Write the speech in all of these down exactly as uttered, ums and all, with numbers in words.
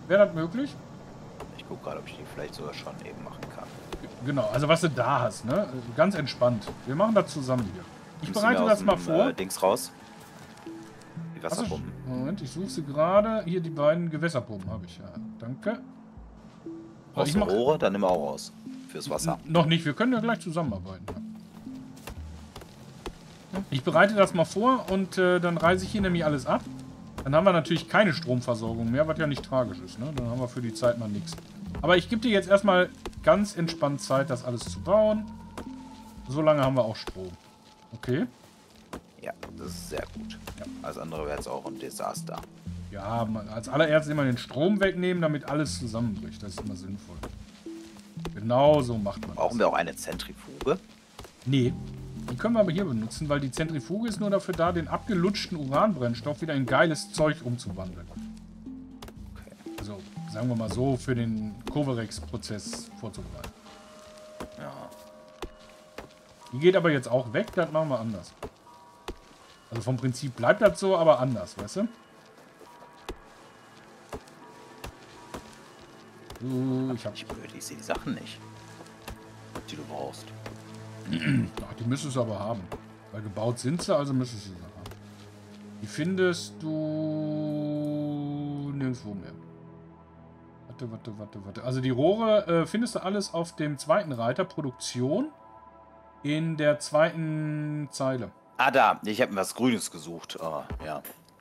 Wäre das möglich? Ich gucke gerade, ob ich die vielleicht sogar schon eben machen kann. Genau, also was du da hast, ne? Ganz entspannt. Wir machen das zusammen hier. Ich Nimmst du mir bereite aus das dem, mal vor. Äh, Dings raus. Die Hast du, Wasserpumpen. Moment, ich suche sie gerade. Hier die beiden Gewässerpumpen habe ich ja. Danke. So, ich Brauchst du mache Rohre? Dann nimm auch raus. Fürs Wasser. noch nicht. Wir können ja gleich zusammenarbeiten. Ich bereite das mal vor und äh, dann reise ich hier nämlich alles ab. Dann haben wir natürlich keine Stromversorgung mehr, was ja nicht tragisch ist. Ne? Dann haben wir für die Zeit mal nichts. Aber ich gebe dir jetzt erstmal ganz entspannt Zeit, das alles zu bauen. So lange haben wir auch Strom. Okay? Ja, das ist sehr gut. Ja. Alles andere wäre jetzt auch ein Desaster. Ja, man, als allererstes immer den Strom wegnehmen, damit alles zusammenbricht. Das ist immer sinnvoll. Genau so macht man Brauchen das. wir auch eine Zentrifuge? Nee. Die können wir aber hier benutzen, weil die Zentrifuge ist nur dafür da, den abgelutschten Uranbrennstoff wieder in geiles Zeug umzuwandeln. Okay. Also, sagen wir mal so, für den Kovarex-Prozess vorzubereiten. Ja. Die geht aber jetzt auch weg, das machen wir anders. Also vom Prinzip bleibt das so, aber anders, weißt du? So, ich hab... Ich blöd, ich sehe die Sachen nicht, die du brauchst. Ach, die müsstest du aber haben. Weil gebaut sind sie, also müsstest du sie haben. Die findest du nirgendwo mehr. Warte, warte, warte, warte. Also die Rohre äh, findest du alles auf dem zweiten Reiter, Produktion, in der zweiten Zeile. Ah, da. Ich habe was Grünes gesucht. Oh, ja.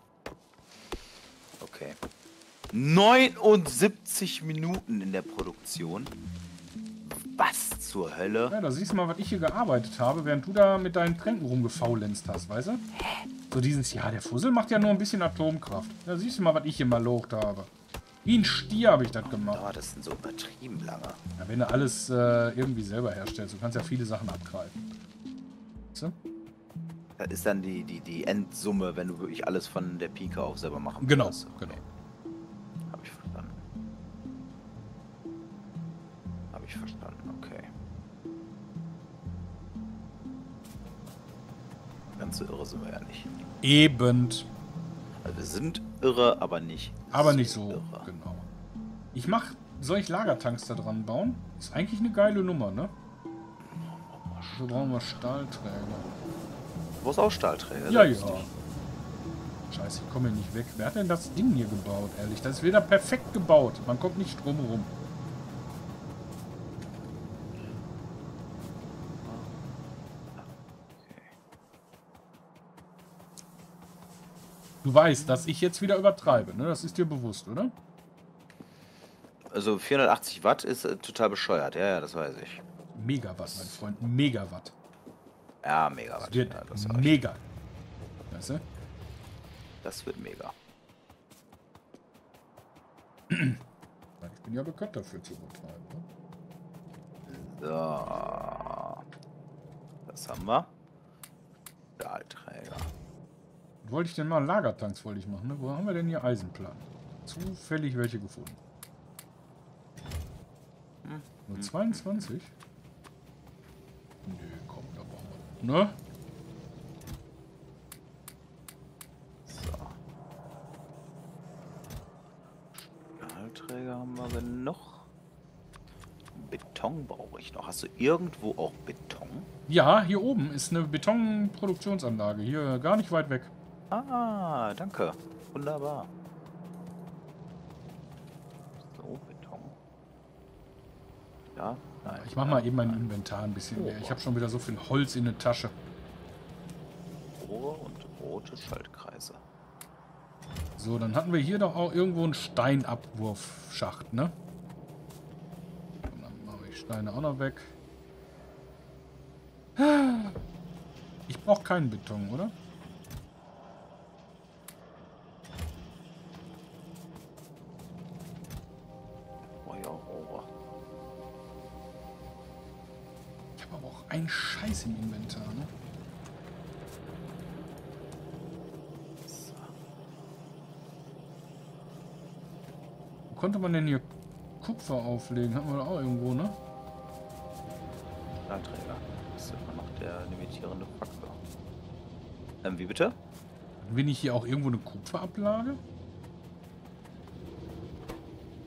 Okay. neunundsiebzig Minuten in der Produktion. Was zur Hölle? Ja, da siehst du mal, was ich hier gearbeitet habe, während du da mit deinen Tränken rumgefaulenzt hast, weißt du? So dieses, ja, der Fussel macht ja nur ein bisschen Atomkraft. Da siehst du mal, was ich hier mal locht habe. Wie ein Stier habe ich das gemacht. Oh, das sind so übertrieben lange. Ja, wenn du alles äh, irgendwie selber herstellst, du kannst ja viele Sachen abgreifen. Weißt du? Das ist dann die, die, die Endsumme, wenn du wirklich alles von der Pike auf selber machen Genau, würdest. Okay. genau. Habe ich verstanden. Habe ich verstanden, okay. Ganz so irre sind wir ja nicht. Eben. Also wir sind irre, aber nicht Aber so nicht so, irre. genau. Ich mach, soll ich Lagertanks da dran bauen? Ist eigentlich eine geile Nummer, ne? So brauchen wir Stahlträger. Du brauchst auch Stahlträger. Ja, das ja. ist nicht- Scheiße, ich komme hier nicht weg. Wer hat denn das Ding hier gebaut, ehrlich? Das ist wieder perfekt gebaut. Man kommt nicht drum herum. Du weißt, dass ich jetzt wieder übertreibe, ne? Das ist dir bewusst, oder? Also vierhundertachtzig Watt ist äh, total bescheuert. Ja, ja, das weiß ich. Megawatt, mein Freund. Megawatt. Ja, mega Das Watt. wird Ja, das, ist recht. mega. Weißt du? Das wird mega. Ich bin ja bekannt dafür zu übertreiben, ne? So. Das haben wir. Stahlträger. Wollte ich denn mal Lagertanks wollte ich machen, ne? Wo haben wir denn hier Eisenplan? Zufällig welche gefunden. Nur zweiundzwanzig? Nö, komm, da brauchen wir. Ne? So. Stahlträger haben wir genug. Beton brauche ich noch. Hast du irgendwo auch Beton? Ja, hier oben ist eine Betonproduktionsanlage. Hier gar nicht weit weg. Ah, danke. Wunderbar. So, Beton. Ja, nein. Ich mach mal eben mein Inventar ein bisschen leer. Ich habe schon wieder so viel Holz in der Tasche. Rohre und rote Schaltkreise. So, dann hatten wir hier doch auch irgendwo einen Steinabwurfschacht, ne? Und dann mache ich Steine auch noch weg. Ich brauche keinen Beton, oder? Oh ja, Rohre. Ich habe aber auch einen Scheiß im Inventar, ne? So. Wo konnte man denn hier Kupfer auflegen? Hatten wir da auch irgendwo, ne? Stahlträger. Das ist immer noch der limitierende Faktor. Ähm, wie bitte? Bin ich hier auch irgendwo eine Kupferablage?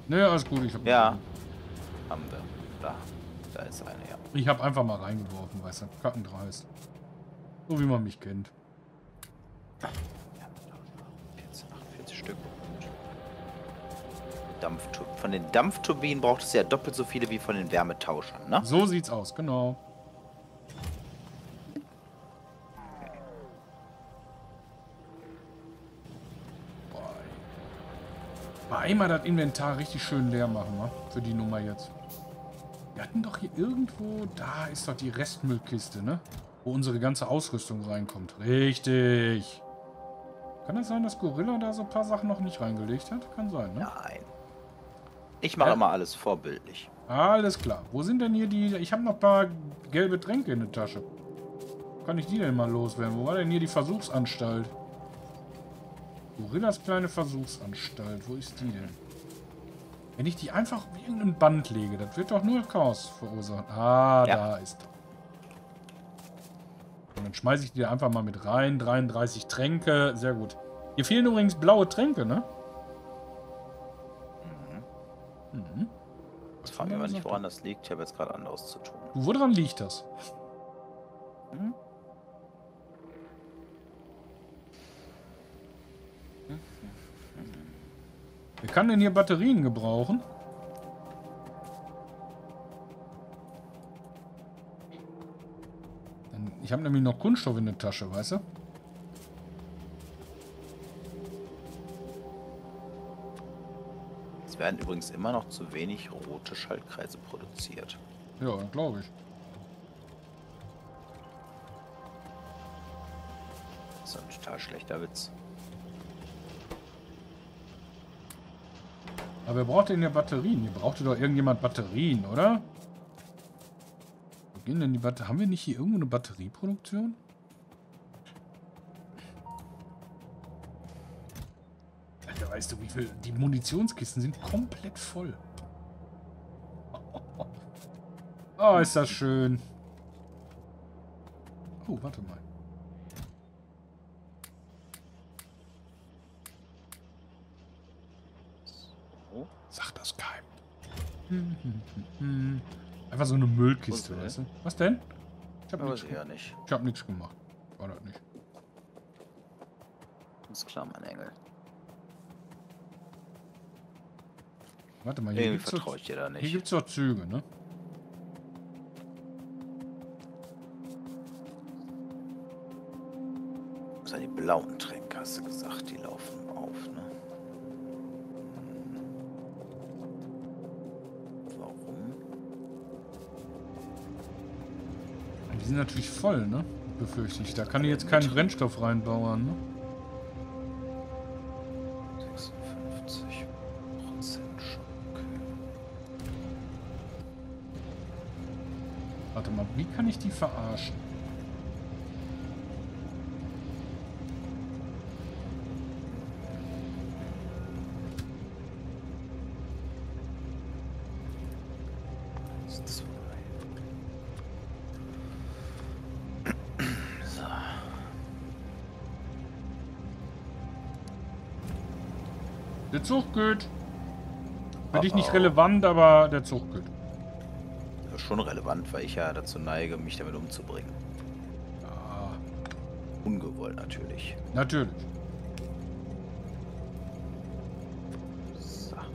Ne, alles gut, ich hab... Ja. Haben wir. Da. Da ist eine, ja. Ich habe einfach mal reingeworfen, weißt du, kackendreist. So wie man mich kennt. Ja, vierzehn, achtundvierzig Stück. Dampftur von den Dampfturbinen braucht es ja doppelt so viele wie von den Wärmetauschern, ne? So sieht's aus, genau. Boah. Einmal das Inventar richtig schön leer machen, ne? Für die Nummer jetzt. Wir hatten doch hier irgendwo... Da ist doch die Restmüllkiste, ne? Wo unsere ganze Ausrüstung reinkommt. Richtig. Kann das sein, dass Gorilla da so ein paar Sachen noch nicht reingelegt hat? Kann sein, ne? Nein. Ich mache Ja. immer alles vorbildlich. Alles klar. Wo sind denn hier die... Ich habe noch ein paar gelbe Tränke in der Tasche. Wo kann ich die denn mal loswerden? Wo war denn hier die Versuchsanstalt? Gorillas kleine Versuchsanstalt. Wo ist die denn? Wenn ich die einfach auf irgendein Band lege, das wird doch nur Chaos verursachen. Ah, Ja. da ist er. Und dann schmeiße ich die da einfach mal mit rein. dreiunddreißig Tränke. Sehr gut. Hier fehlen übrigens blaue Tränke, ne? Mhm. Mhm. Ich frage mich aber nicht, woran das liegt. Ich habe jetzt gerade anderes zu tun. Du, woran liegt das? Mhm. Wer kann denn hier Batterien gebrauchen? Ich habe nämlich noch Kunststoff in der Tasche, weißt du? Es werden übrigens immer noch zu wenig rote Schaltkreise produziert. Ja, glaube ich. Das ist ein total schlechter Witz. Aber wer braucht denn hier Batterien? Hier brauchte doch irgendjemand Batterien, oder? Wo gehen denn die Batterien? Haben wir nicht hier irgendwo eine Batterieproduktion? Alter, weißt du, wie viel... Die Munitionskisten sind komplett voll. Oh, ist das schön. Oh, warte mal. Sag das keinem. Hm, hm, hm, hm. Einfach so eine Müllkiste, weißt du? Was denn? Ich hab Aber nichts ja nicht. Ich hab nichts gemacht. War das nicht. Ist klar, mein Engel. Warte mal, hier Irgendwie gibt's vertraue doch, ich dir da hier nicht. gibt's doch Züge, ne? Das sind die blauen Tränke, hast du gesagt, die laufen auf, ne? Warum? Die sind natürlich voll, ne? Befürchte ich. Da kann ich jetzt keinen Brennstoff reinbauen, ne? sechsundfünfzig Prozent Schock. Warte mal, wie kann ich die verarschen? Zwei. So. Der Zug geht. Für dich nicht Oh, oh. relevant, aber der Zug geht. Das ist schon relevant, weil ich ja dazu neige, mich damit umzubringen. Ja, Ungewollt natürlich. natürlich. So.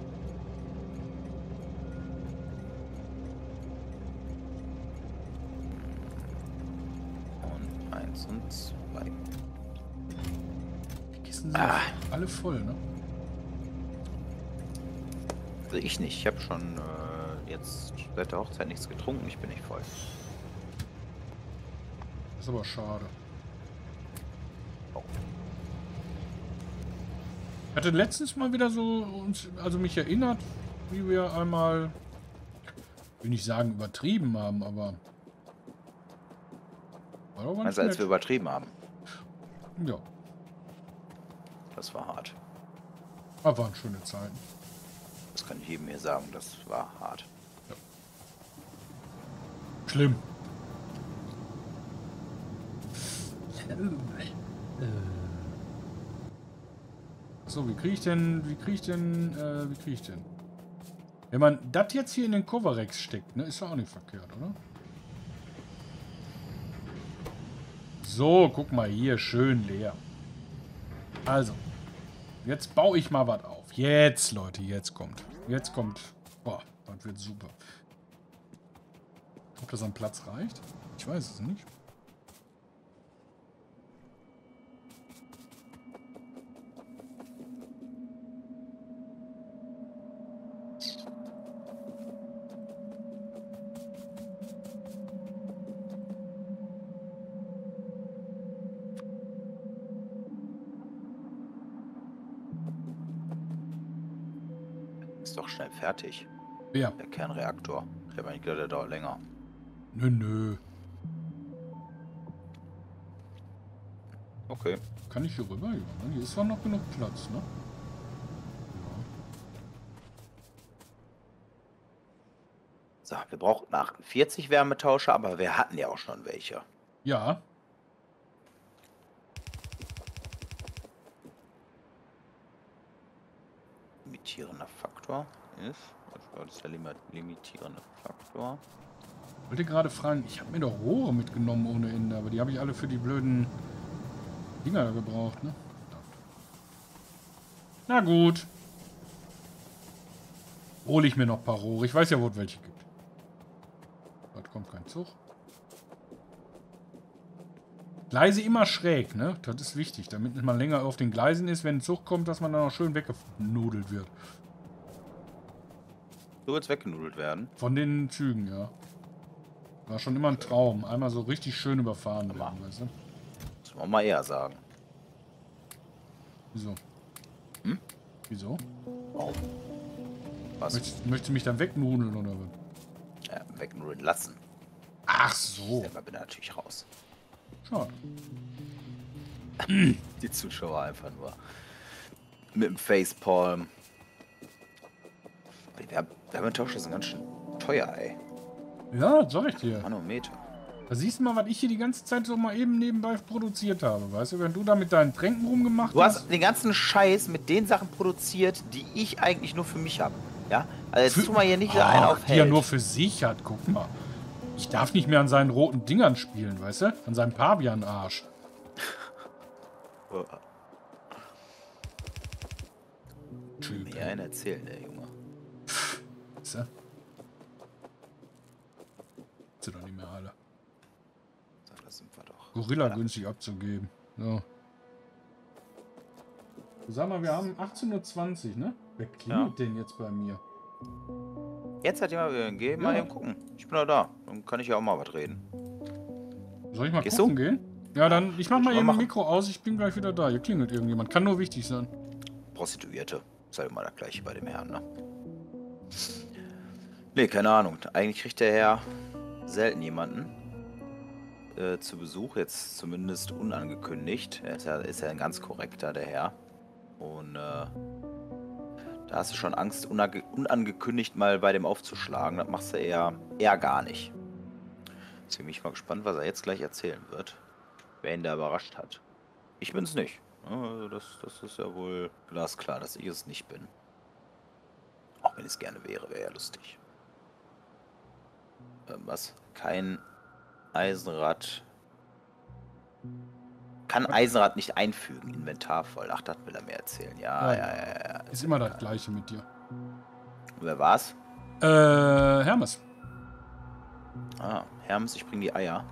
Und eins und zwei. Die Kisten sind Ah. alle voll, ne? Also ich nicht. Ich habe schon äh, jetzt seit der Hochzeit nichts getrunken. Ich bin nicht voll. Ist aber schade. Oh. Ich hatte letztens mal wieder so uns, also mich erinnert, wie wir einmal, will nicht sagen übertrieben haben, aber war doch ganz Also als nett. wir übertrieben haben. Ja, Das war hart. aber waren schöne Zeiten. Das kann ich jedem hier sagen. Das war hart. Schlimm. So, wie kriege ich denn, wie kriege ich denn, äh, wie kriege ich denn? Wenn man das jetzt hier in den Kovarex steckt, ne, ist ja auch nicht verkehrt, oder? So, guck mal hier, schön leer. Also, jetzt baue ich mal was auf. Jetzt, Leute, jetzt kommt. Jetzt kommt. Boah, das wird super. Ob das an Platz reicht? Ich weiß es nicht. Ist doch schnell fertig. Ja. Der Kernreaktor. Ich habe eigentlich gedacht, der dauert länger. Nö, nö. Okay. Kann ich hier rüber? Ja, ne? Hier ist zwar noch genug Platz, ne? So, wir brauchen achtundvierzig Wärmetauscher, aber wir hatten ja auch schon welche. Ja. Limitierender Faktor ist. Was ist der limitierende Faktor? Ich wollte gerade fragen, ich habe mir doch Rohre mitgenommen ohne Ende, aber die habe ich alle für die blöden Dinger da gebraucht, ne? Na gut. Hole ich mir noch ein paar Rohre. Ich weiß ja, wo es welche gibt. Dort kommt kein Zug. Gleise immer schräg, ne? Das ist wichtig, damit man länger auf den Gleisen ist, wenn ein Zug kommt, dass man dann auch schön weggenudelt wird. So wird es weggenudelt werden. Von den Zügen, ja. War schon immer ein Traum. Einmal so richtig schön überfahren werden, weißt du? Muss man mal eher sagen. Wieso? Hm? Wieso? Warum? Was? Möchtest, möchtest du mich dann wegnudeln oder was? Ja, wegnudeln lassen. Ach Ich so. selber bin natürlich raus. Schade. Die Zuschauer einfach nur mit dem Facepalm. Die Wär Wärmetauscher sind ganz schön teuer, ey. Ja, das sag ich dir. Manometer. Da siehst du mal, was ich hier die ganze Zeit so mal eben nebenbei produziert habe. Weißt du, wenn du da mit deinen Tränken rumgemacht Du hast. hast den ganzen Scheiß mit den Sachen produziert, die ich eigentlich nur für mich habe. Ja? Also jetzt Für- tu mal hier nicht so Ach, einen auf die er Held. nur für sich hat. Guck mal. Ich darf nicht mehr an seinen roten Dingern spielen, weißt du? An seinem Pavian-Arsch. Typ. Mir einen erzählen, der Junge. Weißt du? Sind doch nicht mehr alle. So, das sind wir doch. Gorilla günstig abzugeben. So. Sag mal, wir haben achtzehn Uhr zwanzig, ne? Wer klingelt denn jetzt bei mir? Jetzt hat jemand wieder gehen, mal Ja. eben gucken. Ich bin doch da. Dann kann ich ja auch mal was reden. Soll ich mal Gehst gucken du? gehen? Ja, dann, ich mach mal Mal eben machen. Mikro aus, ich bin gleich wieder da. Hier klingelt irgendjemand. Kann nur wichtig sein. Prostituierte. Ist halt immer das gleiche bei dem Herrn, ne? Ne, keine Ahnung. Eigentlich kriegt der Herr selten jemanden äh, zu Besuch. Jetzt zumindest unangekündigt. Er ist ja, ist ja ein ganz korrekter, der Herr. Und äh, da hast du schon Angst, unange unangekündigt mal bei dem aufzuschlagen. Das machst du eher, eher gar nicht. Deswegen bin ich mal gespannt, was er jetzt gleich erzählen wird. Wer ihn da überrascht hat. Ich bin's nicht. Also das, das ist ja wohl glasklar, dass ich es nicht bin. Auch wenn es gerne wäre, wäre ja lustig. Ähm, was? Kein Eisenrad. Kann Eisenrad nicht einfügen. Inventar voll. Ach, das will er mir erzählen. Ja, Ja. ja, ja, ja. Ist immer das Gleiche mit dir. Wer war's? Äh, Hermes. Ah, Hermes, ich bring die Eier.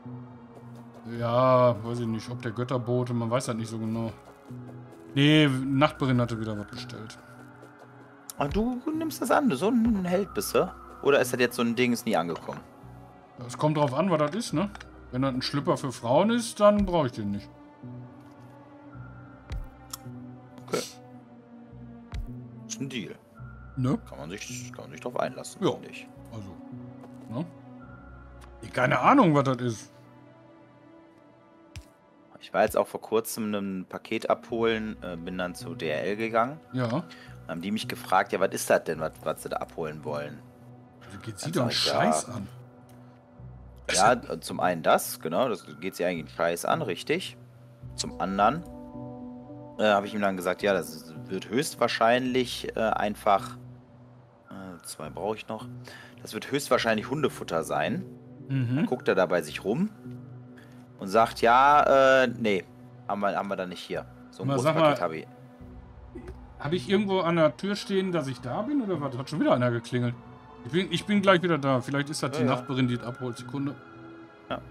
Ja, weiß ich nicht, ob der Götterbote, man weiß halt nicht so genau. Nee, Nachtberin hatte wieder was bestellt. Ah, du nimmst das an. Du so ein Held bist du? Oder ist das jetzt so ein Ding, ist nie angekommen? Es kommt drauf an, was das ist, ne? Wenn das ein Schlüpper für Frauen ist, dann brauche ich den nicht. Okay. Ist ein Deal. Ne? Kann man sich, kann man sich drauf einlassen, Ja. finde ich. Also, ne? Ich keine Ahnung, was das ist. Ich war jetzt auch vor kurzem ein Paket abholen, äh, bin dann zu D H L gegangen. Ja. Dann haben die mich gefragt, ja, was ist das denn, was, was sie da abholen wollen? Also geht sie Dann doch einen sag ich, ja. Scheiß an. Ja, äh, zum einen das, genau, das geht sie eigentlich einen Scheiß an, richtig. Zum anderen äh, habe ich ihm dann gesagt, ja, das wird höchstwahrscheinlich äh, einfach äh, Zwei brauche ich noch. Das wird höchstwahrscheinlich Hundefutter sein. Mhm. Dann guckt er da bei sich rum und sagt, ja, äh, nee, haben wir, haben wir da nicht hier. So ein Aber großes sag mal, Paket habe ich. Habe ich irgendwo an der Tür stehen, dass ich da bin? Oder was? Hat schon wieder einer geklingelt? Ich bin, ich bin gleich wieder da. Vielleicht ist das Ja, die ja. Nachbarin, die es abholt. Sekunde. Ja.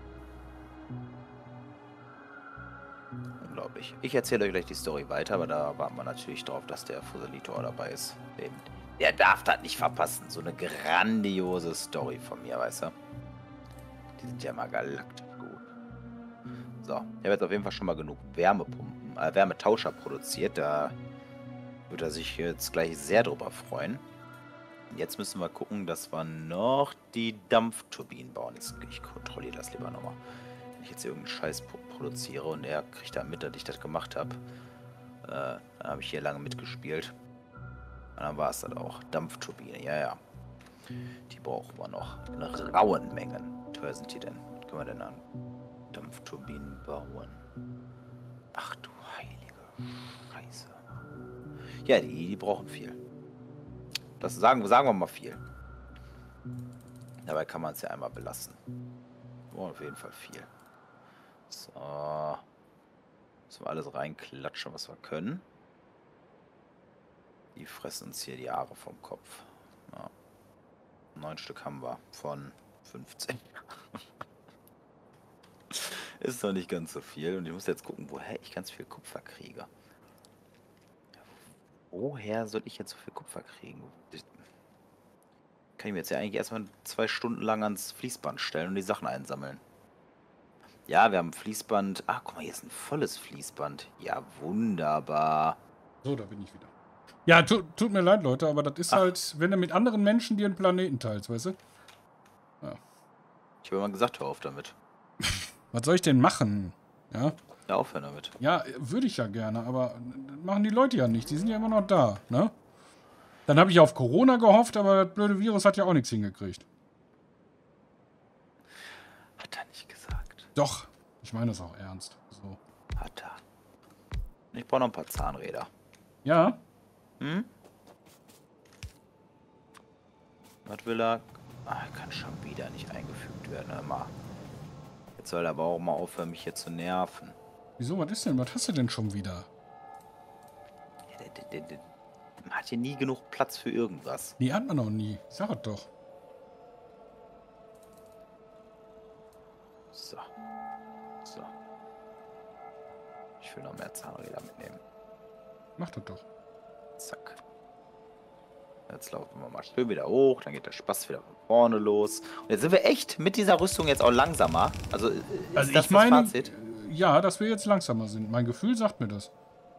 Unglaublich. Ich erzähle euch gleich die Story weiter, aber da warten wir natürlich drauf, dass der Fusselitor dabei ist. Den, der darf das nicht verpassen. So eine grandiose Story von mir, weißt du? Die sind ja mal galaktisch gut. So, ich habe jetzt auf jeden Fall schon mal genug Wärmepumpen, äh, Wärmetauscher produziert. Da wird er sich jetzt gleich sehr drüber freuen. Jetzt müssen wir gucken, dass wir noch die Dampfturbinen bauen. Jetzt, ich kontrolliere das lieber nochmal. Wenn ich jetzt hier irgendeinen Scheiß produziere und er kriegt da mit, dass ich das gemacht habe, äh, dann habe ich hier lange mitgespielt. Und dann war es das auch. Dampfturbine, ja, ja. Die brauchen wir noch in rauen Mengen. Wie teuer sind die denn? Was können wir denn an Dampfturbinen bauen? Ach du heilige Scheiße. Ja, die, die brauchen viel. Das sagen, sagen wir mal viel. Dabei kann man es ja einmal belassen. Oh, auf jeden Fall viel. So. Müssen wir alles reinklatschen, was wir können. Die fressen uns hier die Haare vom Kopf. Ja. Neun Stück haben wir von fünfzehn. Ist noch nicht ganz so viel. Und ich muss jetzt gucken, woher ich ganz viel Kupfer kriege. Woher soll ich jetzt so viel Kupfer kriegen? Ich, kann ich mir jetzt ja eigentlich erstmal zwei Stunden lang ans Fließband stellen und die Sachen einsammeln. Ja, wir haben ein Fließband. Ach, guck mal, hier ist ein volles Fließband. Ja, wunderbar. So, da bin ich wieder. Ja, tu, tut mir leid, Leute, aber das ist Ach. halt, wenn du mit anderen Menschen dir einen Planeten teilst, weißt du? Ja. Ich habe immer gesagt, hör auf damit. Was soll ich denn machen? Ja, Ja, aufhören damit. ja, würde ich ja gerne, aber das machen die Leute ja nicht. Die sind ja immer noch da, ne? Dann habe ich auf Corona gehofft, aber das blöde Virus hat ja auch nichts hingekriegt. Hat er nicht gesagt. Doch, ich meine das auch ernst. So. Hat er. Ich brauche noch ein paar Zahnräder. Ja, Hm? Was will er? Ah, kann schon wieder nicht eingefügt werden. Hör mal. Jetzt soll er aber auch mal aufhören, mich hier zu nerven. wieso, was ist denn? Was hast du denn schon wieder? Ja, der, der, der, der man hat hier nie genug Platz für irgendwas. Die hat man noch nie. Ich sag es doch. So. So. Ich will noch mehr Zahnräder mitnehmen. Mach das doch. Zack. Jetzt laufen wir mal schön wieder hoch, dann geht der Spaß wieder von vorne los. Und jetzt sind wir echt mit dieser Rüstung jetzt auch langsamer. Also, ist Also das ich meine, das Fazit? ja, dass wir jetzt langsamer sind. Mein Gefühl sagt mir das.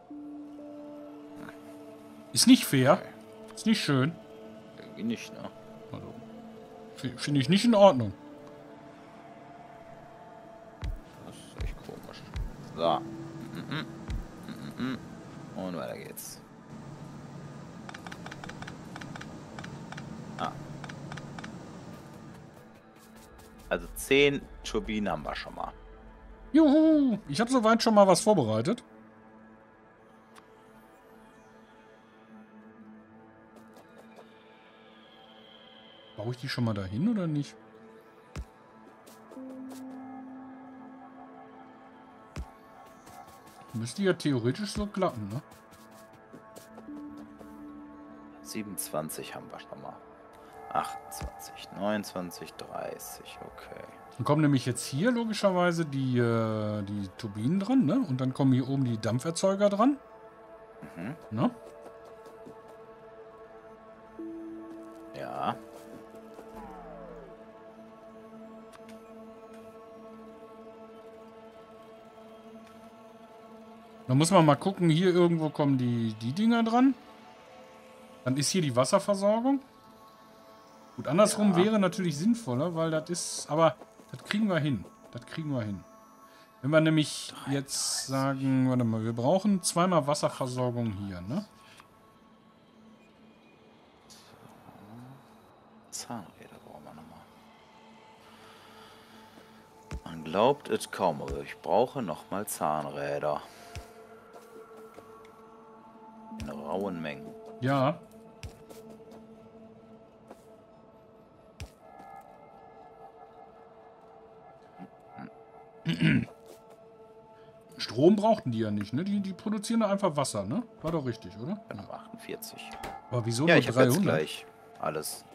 Ist nicht fair. Okay. Ist nicht schön. Irgendwie nicht, ne? Also, finde ich nicht in Ordnung. Das ist echt komisch. So. Mm -mm. Mm -mm. Und weiter geht's. Ah. Also zehn Turbinen haben wir schon mal. Juhu! Ich habe soweit schon mal was vorbereitet. Baue ich die schon mal dahin oder nicht? Müsste ja theoretisch so klappen, ne? siebenundzwanzig haben wir schon mal. achtundzwanzig, neunundzwanzig, dreißig, okay. Dann kommen nämlich jetzt hier logischerweise die, äh, die Turbinen dran, ne? Und dann kommen hier oben die Dampferzeuger dran. Mhm. Ne? Ja. Dann muss man mal gucken, hier irgendwo kommen die, die Dinger dran. Dann ist hier die Wasserversorgung. Gut, andersrum Ja. wäre natürlich sinnvoller, weil das ist, aber das kriegen wir hin. Das kriegen wir hin. Wenn wir nämlich jetzt sagen, warte mal, wir brauchen zweimal Wasserversorgung hier, ne? Zahnräder brauchen wir nochmal. Man glaubt es kaum, aber ich brauche nochmal Zahnräder. In rauen Mengen. Ja. Strom brauchten die ja nicht, ne? Die, die produzieren da einfach Wasser, ne? War doch richtig, oder? Dann haben wir achtundvierzig. Aber wieso Ja, nur ich habe jetzt dreihundert? gleich alles.